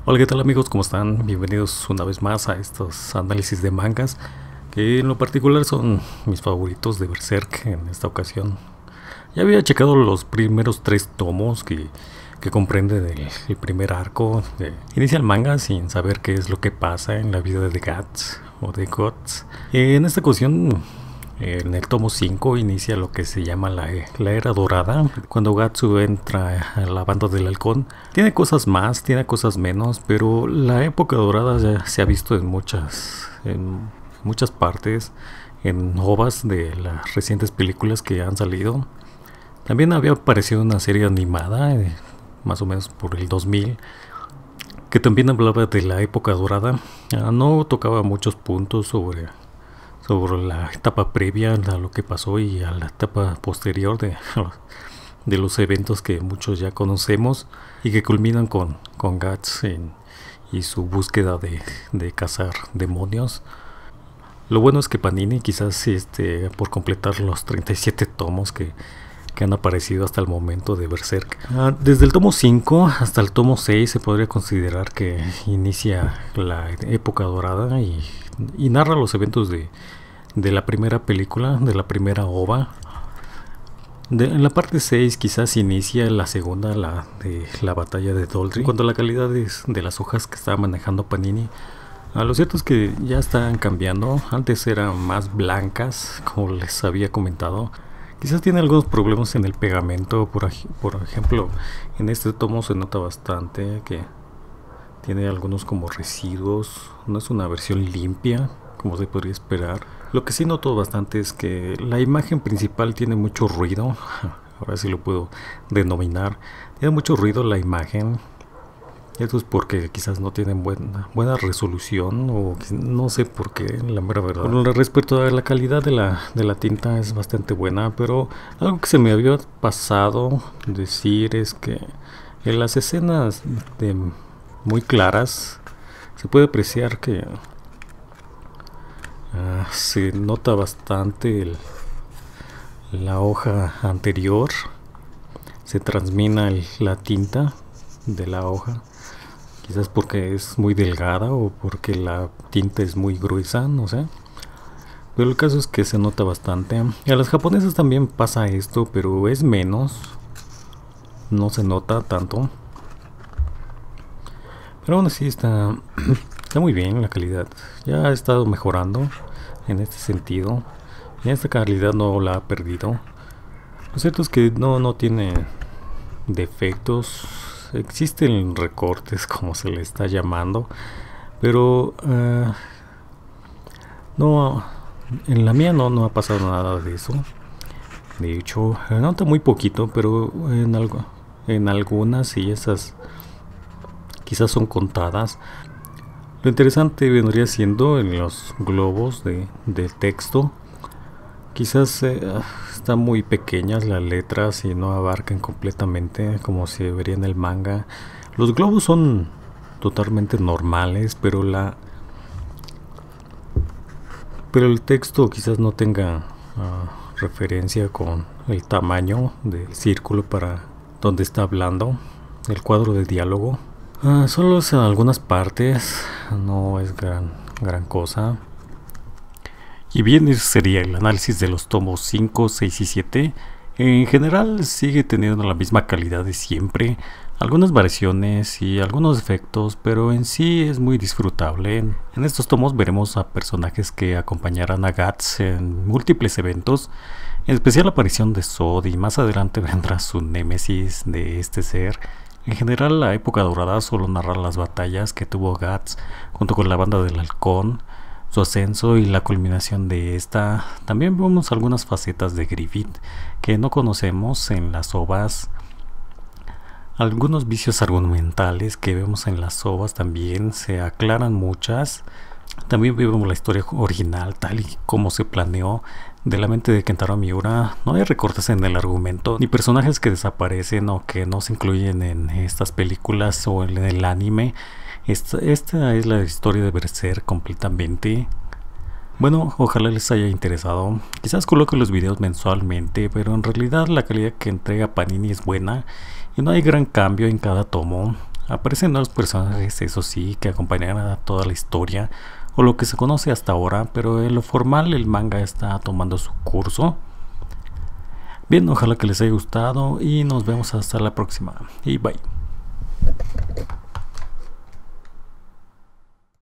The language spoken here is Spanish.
Hola, ¿qué tal amigos? ¿Cómo están? Bienvenidos una vez más a estos análisis de mangas, que en lo particular son mis favoritos de Berserk en esta ocasión. Ya había checado los primeros 3 tomos que comprenden el primer arco. Inicia el manga sin saber qué es lo que pasa en la vida de Guts o de Guts. En esta ocasión, en el tomo 5 inicia lo que se llama la era dorada, cuando Gatsu entra a la banda del halcón. Tiene cosas más, tiene cosas menos, pero la época dorada ya se ha visto en muchas partes, en ovas de las recientes películas que han salido. También había aparecido una serie animada, más o menos por el 2000, que también hablaba de la época dorada. No tocaba muchos puntos sobre la etapa previa a lo que pasó y a la etapa posterior de los eventos que muchos ya conocemos y que culminan con Guts y su búsqueda de cazar demonios. Lo bueno es que Panini quizás por completar los 37 tomos que han aparecido hasta el momento de Berserk. Desde el tomo 5 hasta el tomo 6 se podría considerar que inicia la época dorada y narra los eventos de la primera película, de la primera ova. En la parte 6 quizás inicia la segunda, de la batalla de Doldrin. Cuando la calidad de las hojas que estaba manejando Panini, lo cierto es que ya están cambiando. Antes eran más blancas, como les había comentado. Quizás tiene algunos problemas en el pegamento. Por ejemplo, en este tomo se nota bastante que tiene algunos como residuos. No es una versión limpia como se podría esperar. Lo que sí noto bastante es que la imagen principal tiene mucho ruido. Ahora sí lo puedo denominar. Tiene mucho ruido la imagen. Esto es porque quizás no tienen buena resolución, o no sé por qué, la mera verdad. Con respecto a la calidad de la tinta, es bastante buena, pero algo que se me había pasado decir es que en las escenas muy claras se puede apreciar que se nota bastante la hoja anterior. Se transmina la tinta de la hoja, quizás porque es muy delgada o porque la tinta es muy gruesa, no sé. Pero el caso es que se nota bastante. A las japonesas también pasa esto, pero es menos. No se nota tanto. Pero aún así está muy bien la calidad. Ya ha estado mejorando en este sentido. Y esta calidad no la ha perdido. Lo cierto es que no tiene defectos. Existen recortes, como se le está llamando, pero no, en la mía no ha pasado nada de eso. De hecho, nota muy poquito, pero en algunas, y esas quizás son contadas. Lo interesante vendría siendo en los globos de texto. Quizás están muy pequeñas las letras y no abarcan completamente como se vería en el manga. Los globos son totalmente normales, pero el texto quizás no tenga referencia con el tamaño del círculo para donde está hablando, el cuadro de diálogo. Solo es en algunas partes, no es gran cosa. Y bien, ese sería el análisis de los tomos 5, 6 y 7. En general sigue teniendo la misma calidad de siempre, algunas variaciones y algunos efectos, pero en sí es muy disfrutable. En estos tomos veremos a personajes que acompañarán a Guts en múltiples eventos, en especial la aparición de Zod, y más adelante vendrá su némesis de este ser. En general, la época dorada solo narra las batallas que tuvo Guts junto con la banda del halcón, su ascenso y la culminación de esta. También vemos algunas facetas de Griffith que no conocemos en las ovas. Algunos vicios argumentales que vemos en las ovas también se aclaran muchas. También vemos la historia original tal y como se planeó de la mente de Kentaro Miura. No hay recortes en el argumento ni personajes que desaparecen o que no se incluyen en estas películas o en el anime. Esta es la historia de Berserk completamente. Bueno, ojalá les haya interesado. Quizás coloque los videos mensualmente, pero en realidad la calidad que entrega Panini es buena y no hay gran cambio en cada tomo. Aparecen nuevos personajes, eso sí, que acompañan a toda la historia o lo que se conoce hasta ahora, pero en lo formal el manga está tomando su curso. Bien, ojalá que les haya gustado y nos vemos hasta la próxima. Y bye.